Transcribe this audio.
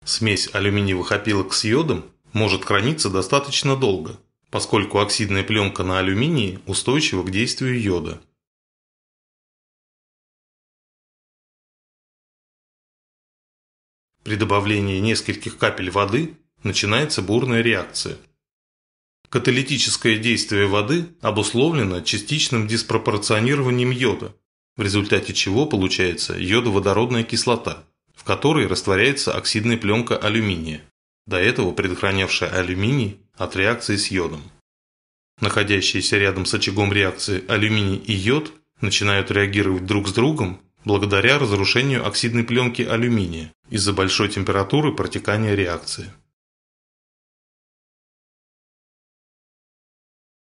Смесь алюминиевых опилок с йодом может храниться достаточно долго, поскольку оксидная пленка на алюминии устойчива к действию йода. При добавлении нескольких капель воды начинается бурная реакция. Каталитическое действие воды обусловлено частичным диспропорционированием йода, в результате чего получается йодоводородная кислота, в которой растворяется оксидная пленка алюминия, до этого предохранявшая алюминий от реакции с йодом. Находящиеся рядом с очагом реакции алюминий и йод начинают реагировать друг с другом благодаря разрушению оксидной пленки алюминия из-за большой температуры протекания реакции.